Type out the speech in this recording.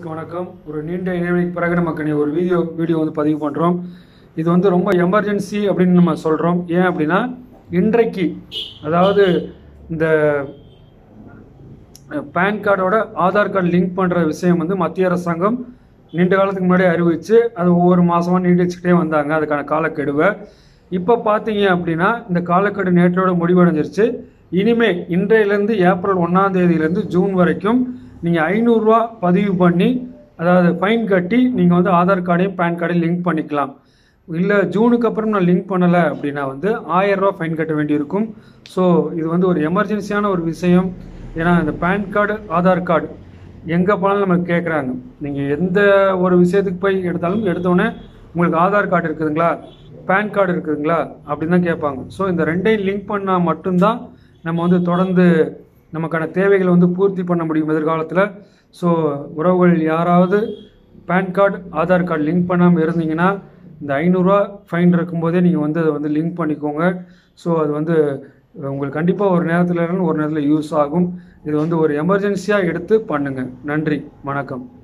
வியூவர்ஸ்க்கு வணக்கம். ஒரு நீண்ட இடைவெளிக்கு பிறகு நமக்கு ஒரு வீடியோ வந்து பதிவு பண்ணுறோம். இது வந்து ரொம்ப எமர்ஜென்சி அப்படின்னு நம்ம சொல்கிறோம். ஏன் அப்படின்னா இன்றைக்கு அதாவது இந்த பேன் கார்டோட ஆதார் கார்டு லிங்க் பண்ணுற விஷயம் வந்து மத்திய அரசாங்கம் நீண்ட காலத்துக்கு முன்னாடி அறிவித்து அது ஒவ்வொரு மாதமாக நீடிச்சுக்கிட்டே வந்தாங்க அதுக்கான காலக்கெடுவை. இப்போ பார்த்தீங்க அப்படின்னா இந்த காலக்கெடு நேற்றோட முடிவடைஞ்சிருச்சு. இனிமே இன்றையிலேருந்து ஏப்ரல் 1ஆம் தேதியிலேருந்து ஜூன் வரைக்கும் நீங்கள் 500 ரூபா பதிவு பண்ணி அதாவது ஃபைன் கட்டி நீங்கள் வந்து ஆதார் கார்டையும் பேன் கார்டையும் லிங்க் பண்ணிக்கலாம். இல்லை ஜூனுக்கு அப்புறம் நான் லிங்க் பண்ணலை அப்படின்னா வந்து 1000 ரூபா ஃபைன் கட்ட வேண்டியிருக்கும். ஸோ இது வந்து ஒரு எமர்ஜென்சியான ஒரு விஷயம். ஏன்னா இந்த பேன் கார்டு ஆதார் கார்டு எங்கே போனாலும் நமக்கு கேட்குறாங்க. நீங்கள் எந்த ஒரு விஷயத்துக்கு போய் எடுத்தாலும் எடுத்தோடனே உங்களுக்கு ஆதார் கார்டு இருக்குதுங்களா, பேன் கார்டு இருக்குதுங்களா அப்படின்னு தான் கேட்பாங்க. ஸோ இந்த ரெண்டையும் லிங்க் பண்ணால் மட்டும்தான் நம்ம வந்து தொடர்ந்து நமக்கான தேவைகளை வந்து பூர்த்தி பண்ண முடியும் எதிர்காலத்தில். ஸோ உறவுகள் யாராவது PAN card Aadhaar card link பண்ணாமல் இருந்தீங்கன்னா இந்த 500 ரூபா ஃபைன் இருக்கும்போதே நீங்கள் வந்து அதை வந்து லிங்க் பண்ணிக்கோங்க. ஸோ அது வந்து உங்களுக்கு கண்டிப்பாக ஒரு நேரத்தில் யூஸ் ஆகும். இது வந்து ஒரு எமர்ஜென்சியாக எடுத்து பண்ணுங்கள். நன்றி, வணக்கம்.